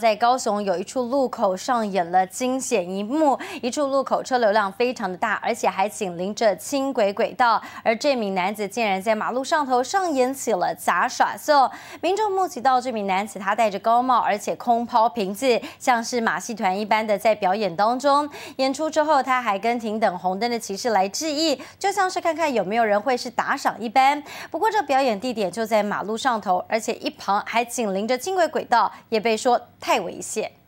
在高雄有一处路口上演了惊险一幕，一处路口车流量非常的大，而且还紧邻着轻轨轨道，而这名男子竟然在马路上头上演起了杂耍秀。民众目击到这名男子，他戴着高帽，而且空抛瓶子，像是马戏团一般的在表演当中。演出之后，他还跟停等红灯的骑士来致意，就像是看看有没有人会是打赏一般。不过这表演地点就在马路上头，而且一旁还紧邻着轻轨轨道，也被说太危险。